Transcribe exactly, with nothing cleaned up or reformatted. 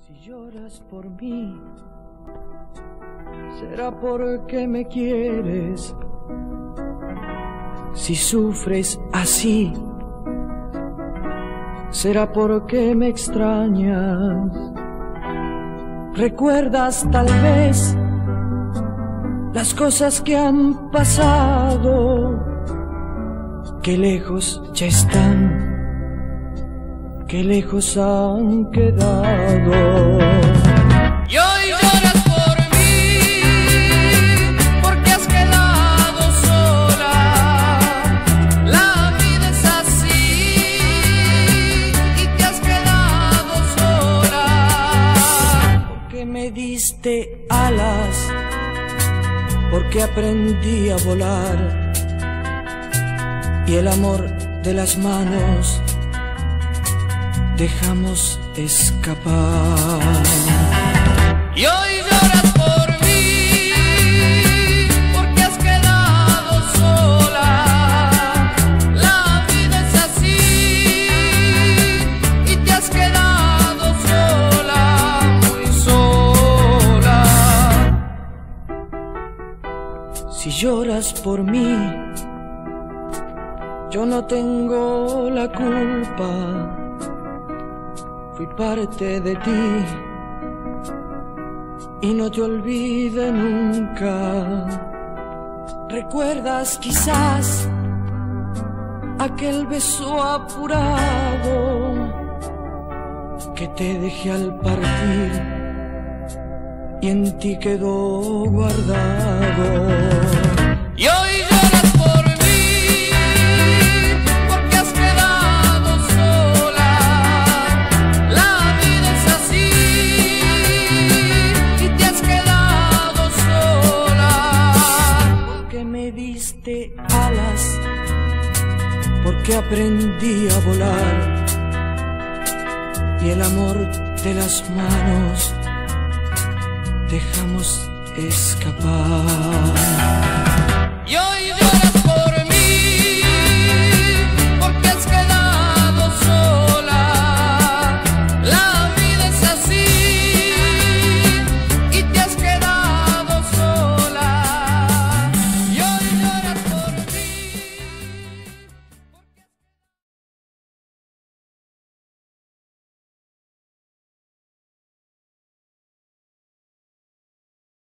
Si lloras por mí, será porque me quieres. Si sufres así, será porque me extrañas. Recuerdas tal vez las cosas que han pasado, que lejos ya están, que lejos han quedado. Y hoy lloras por mí, porque has quedado sola. La vida es así, y te has quedado sola. Porque me diste alas, porque aprendí a volar, y el amor de las manos dejamos escapar. Y hoy lloras por mí, porque has quedado sola. La vida es así, y te has quedado sola, muy sola. Si lloras por mí, yo no tengo la culpa. Fui parte de ti y no te olvidé nunca. ¿Recuerdas quizás aquel beso apurado que te dejé al partir y en ti quedó guardado? Y hoy lloras por mí, porque has quedado sola. La vida es así, y te has quedado sola. Porque me diste alas, porque aprendí a volar, y el amor de las manos dejamos escapar.